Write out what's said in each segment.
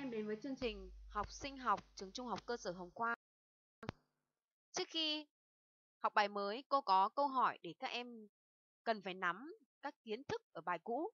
em đến với chương trình học sinh học trường Trung học cơ sở Hồng Quang. Trước khi học bài mới, cô có câu hỏi để các em cần phải nắm các kiến thức ở bài cũ.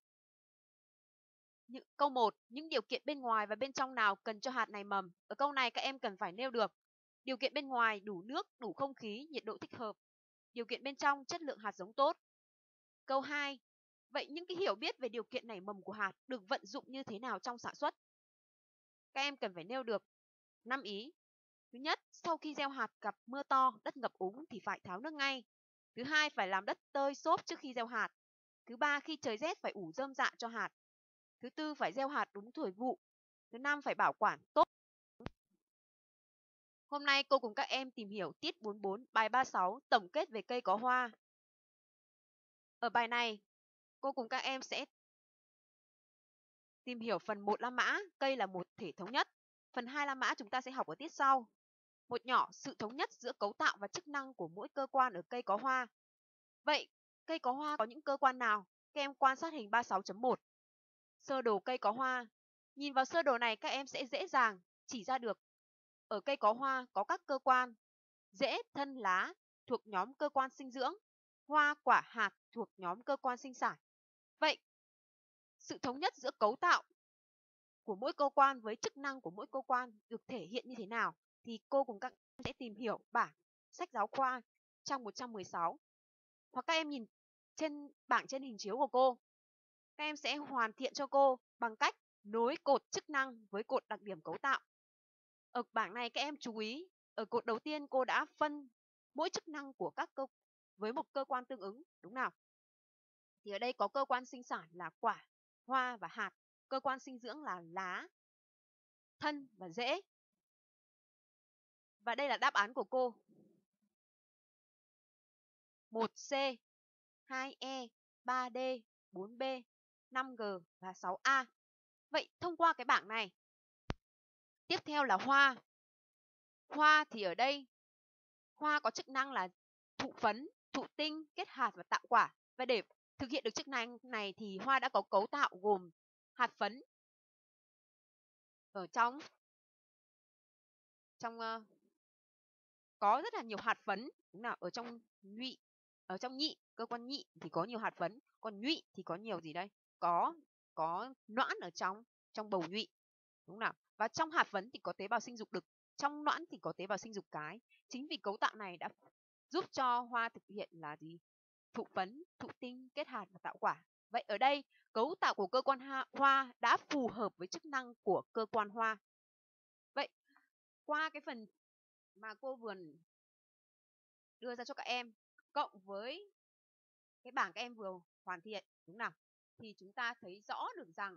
Câu 1, những điều kiện bên ngoài và bên trong nào cần cho hạt nảy mầm? Ở câu này các em cần phải nêu được điều kiện bên ngoài đủ nước, đủ không khí, nhiệt độ thích hợp. Điều kiện bên trong chất lượng hạt giống tốt. Câu 2, vậy những cái hiểu biết về điều kiện nảy mầm của hạt được vận dụng như thế nào trong sản xuất? Các em cần phải nêu được 5 ý. Thứ nhất, sau khi gieo hạt gặp mưa to, đất ngập úng thì phải tháo nước ngay. Thứ hai, phải làm đất tơi xốp trước khi gieo hạt. Thứ ba, khi trời rét phải ủ rơm rạ cho hạt. Thứ tư, phải gieo hạt đúng thời vụ. Thứ năm, phải bảo quản tốt. Hôm nay cô cùng các em tìm hiểu tiết 44, bài 36, tổng kết về cây có hoa. Ở bài này, cô cùng các em sẽ tìm hiểu phần 1 La Mã, cây là một thể thống nhất. Phần 2 La Mã chúng ta sẽ học ở tiết sau. Một nhỏ, sự thống nhất giữa cấu tạo và chức năng của mỗi cơ quan ở cây có hoa. Vậy, cây có hoa có những cơ quan nào? Các em quan sát hình 36.1. Sơ đồ cây có hoa. Nhìn vào sơ đồ này các em sẽ dễ dàng chỉ ra được ở cây có hoa có các cơ quan. Rễ, thân, lá thuộc nhóm cơ quan sinh dưỡng. Hoa, quả, hạt thuộc nhóm cơ quan sinh sản. Vậy, sự thống nhất giữa cấu tạo của mỗi cơ quan với chức năng của mỗi cơ quan được thể hiện như thế nào? Thì cô cùng các em sẽ tìm hiểu bảng sách giáo khoa trang 116. Hoặc các em nhìn trên bảng trên hình chiếu của cô. Các em sẽ hoàn thiện cho cô bằng cách nối cột chức năng với cột đặc điểm cấu tạo. Ở bảng này các em chú ý, ở cột đầu tiên cô đã phân mỗi chức năng của các với một cơ quan tương ứng, đúng nào? Thì ở đây có cơ quan sinh sản là quả, hoa và hạt, cơ quan sinh dưỡng là lá, thân và rễ. Và đây là đáp án của cô. 1C, 2E, 3D, 4B, 5G và 6A. Vậy thông qua cái bảng này, tiếp theo là hoa. Hoa thì ở đây, hoa có chức năng là thụ phấn, thụ tinh, kết hạt và tạo quả. Và để thực hiện được chức năng này thì hoa đã có cấu tạo gồm hạt phấn ở trong có rất là nhiều hạt phấn, đúng nào? Ở trong nhị, cơ quan nhị thì có nhiều hạt phấn, còn nhụy thì có nhiều gì đây? Có noãn ở trong bầu nhụy, đúng nào? Và trong hạt phấn thì có tế bào sinh dục đực, trong noãn thì có tế bào sinh dục cái. Chính vì cấu tạo này đã giúp cho hoa thực hiện là gì? Thụ phấn, thụ tinh, kết hạt và tạo quả. Vậy ở đây, cấu tạo của cơ quan hoa đã phù hợp với chức năng của cơ quan hoa. Vậy, qua cái phần mà cô vừa đưa ra cho các em, cộng với cái bảng các em vừa hoàn thiện, đúng nào? Thì chúng ta thấy rõ được rằng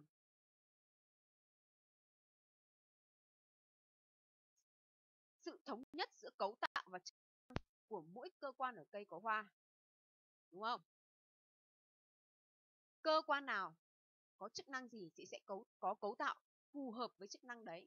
sự thống nhất giữa cấu tạo và chức năng của mỗi cơ quan ở cây có hoa, đúng không? Cơ quan nào có chức năng gì chị sẽ có cấu tạo phù hợp với chức năng đấy.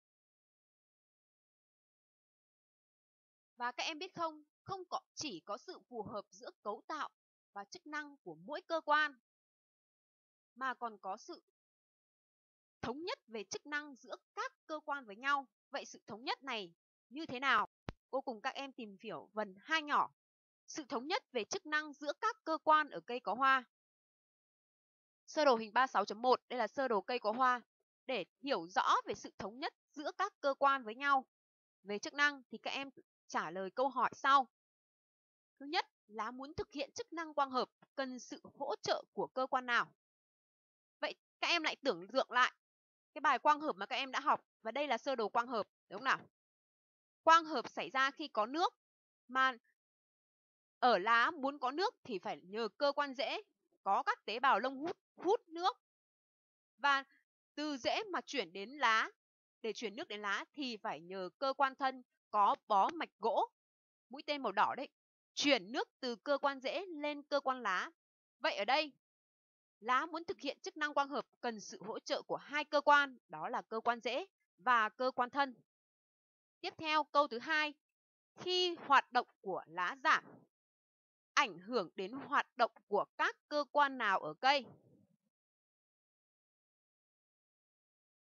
Và các em biết không, không chỉ có sự phù hợp giữa cấu tạo và chức năng của mỗi cơ quan, mà còn có sự thống nhất về chức năng giữa các cơ quan với nhau. Vậy sự thống nhất này như thế nào? Cô cùng các em tìm hiểu phần 2 nhỏ. Sự thống nhất về chức năng giữa các cơ quan ở cây có hoa. Sơ đồ hình 36.1, đây là sơ đồ cây có hoa. Để hiểu rõ về sự thống nhất giữa các cơ quan với nhau về chức năng thì các em trả lời câu hỏi sau. Thứ nhất, lá muốn thực hiện chức năng quang hợp cần sự hỗ trợ của cơ quan nào? Vậy các em lại tưởng tượng lại cái bài quang hợp mà các em đã học, và đây là sơ đồ quang hợp, đúng không nào? Quang hợp xảy ra khi có nước, mà ở lá muốn có nước thì phải nhờ cơ quan rễ có các tế bào lông hút nước, và từ rễ mà chuyển đến lá, để chuyển nước đến lá thì phải nhờ cơ quan thân có bó mạch gỗ, mũi tên màu đỏ đấy, chuyển nước từ cơ quan rễ lên cơ quan lá. Vậy ở đây, lá muốn thực hiện chức năng quang hợp cần sự hỗ trợ của hai cơ quan, đó là cơ quan rễ và cơ quan thân. Tiếp theo, câu thứ 2, khi hoạt động của lá giảm, ảnh hưởng đến hoạt động của các cơ quan nào ở cây?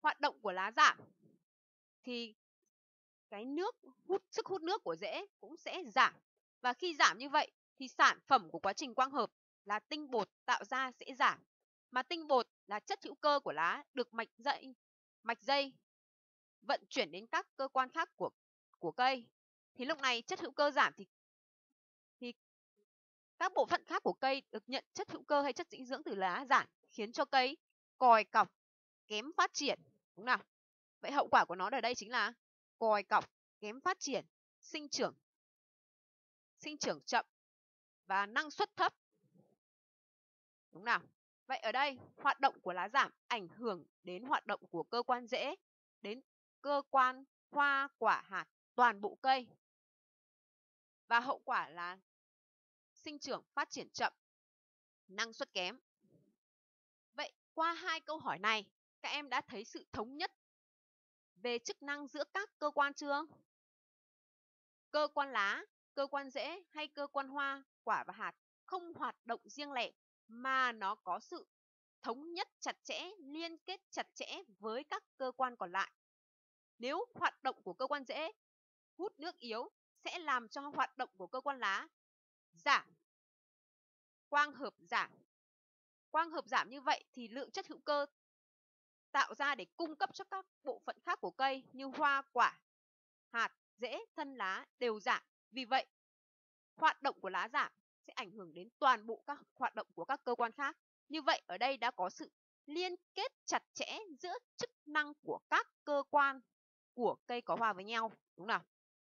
hoạt động của lá giảm thì cái sức hút nước của rễ cũng sẽ giảm. Và khi giảm như vậy thì sản phẩm của quá trình quang hợp là tinh bột tạo ra sẽ giảm. Mà tinh bột là chất hữu cơ của lá được mạch dây vận chuyển đến các cơ quan khác của cây. Thì lúc này chất hữu cơ giảm thì các bộ phận khác của cây được nhận chất hữu cơ hay chất dinh dưỡng từ lá giảm, khiến cho cây còi cọc, kém phát triển, đúng nào? Vậy hậu quả của nó ở đây chính là còi cọc, kém phát triển, sinh trưởng chậm và năng suất thấp. Đúng nào? Vậy ở đây hoạt động của lá giảm ảnh hưởng đến hoạt động của cơ quan rễ, đến cơ quan hoa, quả, hạt, toàn bộ cây. Và hậu quả là sinh trưởng phát triển chậm, năng suất kém. Vậy qua hai câu hỏi này, các em đã thấy sự thống nhất về chức năng giữa các cơ quan chưa? Cơ quan lá, cơ quan rễ hay cơ quan hoa, quả và hạt không hoạt động riêng lẻ mà nó có sự thống nhất chặt chẽ, liên kết chặt chẽ với các cơ quan còn lại. Nếu hoạt động của cơ quan rễ hút nước yếu sẽ làm cho hoạt động của cơ quan lá giảm, quang hợp giảm. Quang hợp giảm như vậy thì lượng chất hữu cơ tạo ra để cung cấp cho các bộ phận khác của cây như hoa, quả, hạt, rễ, thân lá đều giảm. Vì vậy, hoạt động của lá giảm sẽ ảnh hưởng đến toàn bộ các hoạt động của các cơ quan khác. Như vậy, ở đây đã có sự liên kết chặt chẽ giữa chức năng của các cơ quan của cây có hoa với nhau. Đúng nào?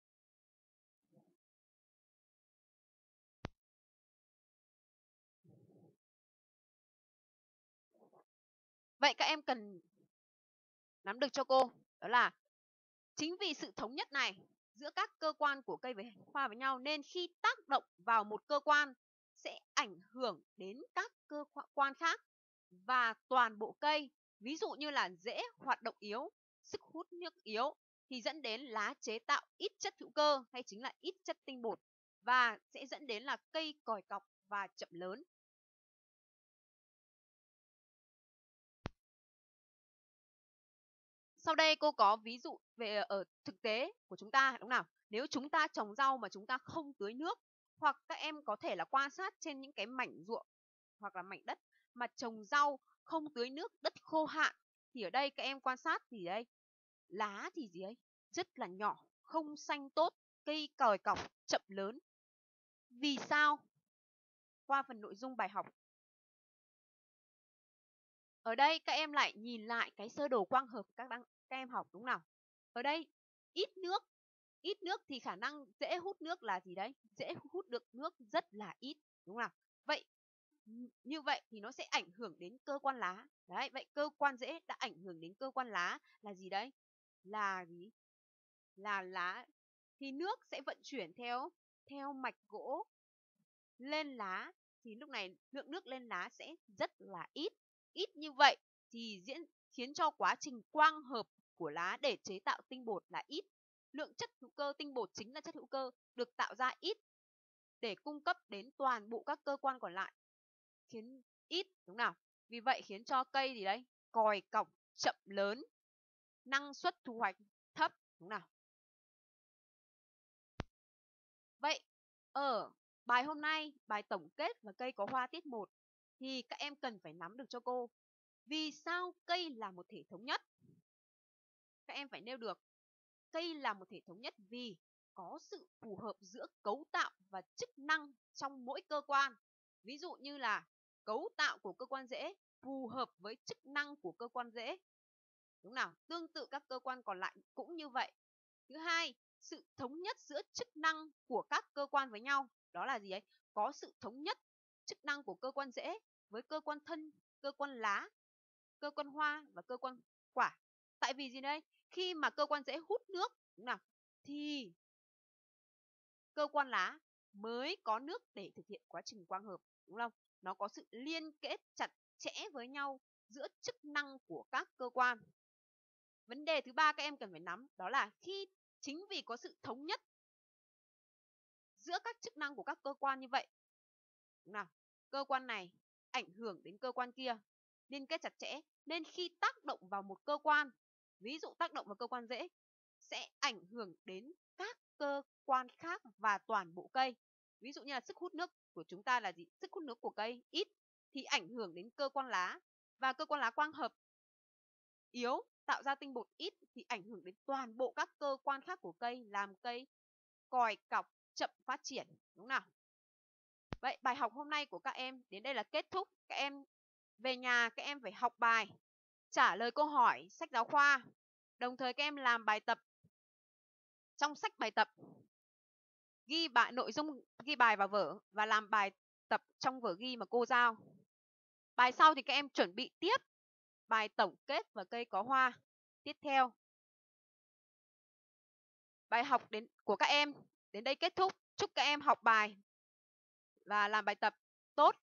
Vậy các em cần nắm được cho cô, đó là chính vì sự thống nhất này giữa các cơ quan của cây với hoa với nhau nên khi tác động vào một cơ quan sẽ ảnh hưởng đến các cơ quan khác và toàn bộ cây. Ví dụ như là rễ hoạt động yếu, sức hút nước yếu thì dẫn đến lá chế tạo ít chất hữu cơ hay chính là ít chất tinh bột và sẽ dẫn đến là cây còi cọc và chậm lớn. Sau đây cô có ví dụ về ở thực tế của chúng ta, đúng không nào? Nếu chúng ta trồng rau mà chúng ta không tưới nước, hoặc các em có thể là quan sát trên những cái mảnh ruộng hoặc là mảnh đất mà trồng rau không tưới nước, đất khô hạn, thì ở đây các em quan sát thì đây, lá thì gì ấy, rất là nhỏ, không xanh tốt, cây còi cọc, chậm lớn. Vì sao? Qua phần nội dung bài học. Ở đây các em lại nhìn lại cái sơ đồ quang hợp các em học, đúng nào? Ở đây ít nước thì khả năng dễ hút nước là gì đấy? Dễ hút được nước rất là ít, đúng không? Vậy như vậy thì nó sẽ ảnh hưởng đến cơ quan lá. Đấy, vậy cơ quan rễ đã ảnh hưởng đến cơ quan lá là gì đấy? Là gì? Là lá thì nước sẽ vận chuyển theo mạch gỗ lên lá, thì lúc này lượng nước lên lá sẽ rất là ít. Ít như vậy thì khiến cho quá trình quang hợp của lá để chế tạo tinh bột là ít. Lượng chất hữu cơ, tinh bột chính là chất hữu cơ, được tạo ra ít để cung cấp đến toàn bộ các cơ quan còn lại, khiến ít, đúng nào? Vì vậy khiến cho cây gì đấy? Còi cọc, chậm lớn, năng suất thu hoạch thấp, đúng nào? Vậy ở bài hôm nay, bài tổng kết và cây có hoa tiết 1 thì các em cần phải nắm được cho cô. Vì sao cây là một thể thống nhất? Các em phải nêu được cây là một thể thống nhất vì có sự phù hợp giữa cấu tạo và chức năng trong mỗi cơ quan. Ví dụ như là cấu tạo của cơ quan rễ phù hợp với chức năng của cơ quan rễ. Đúng nào? Tương tự các cơ quan còn lại cũng như vậy. Thứ hai, sự thống nhất giữa chức năng của các cơ quan với nhau. Đó là gì ấy? Có sự thống nhất chức năng của cơ quan rễ với cơ quan thân, cơ quan lá, cơ quan hoa và cơ quan quả. Tại vì gì đây? Khi mà cơ quan rễ hút nước, đúng nào? Thì cơ quan lá mới có nước để thực hiện quá trình quang hợp, đúng không? Nó có sự liên kết chặt chẽ với nhau giữa chức năng của các cơ quan. Vấn đề thứ ba các em cần phải nắm đó là chính vì có sự thống nhất giữa các chức năng của các cơ quan như vậy, đúng nào? Cơ quan này ảnh hưởng đến cơ quan kia, liên kết chặt chẽ Nên khi tác động vào một cơ quan, ví dụ tác động vào cơ quan rễ, sẽ ảnh hưởng đến các cơ quan khác và toàn bộ cây. Ví dụ như là sức hút nước của chúng ta là gì? Sức hút nước của cây ít thì ảnh hưởng đến cơ quan lá, và cơ quan lá quang hợp yếu tạo ra tinh bột ít thì ảnh hưởng đến toàn bộ các cơ quan khác của cây, làm cây còi cọc, chậm phát triển, đúng nào? Vậy bài học hôm nay của các em đến đây là kết thúc. Các em về nhà các em phải học bài, trả lời câu hỏi sách giáo khoa, đồng thời các em làm bài tập trong sách bài tập, ghi nội dung ghi bài vào vở và làm bài tập trong vở ghi mà cô giao. Bài sau thì các em chuẩn bị tiếp bài tổng kết và cây có hoa tiếp theo. Bài học của các em đến đây kết thúc. Chúc các em học bài và làm bài tập tốt.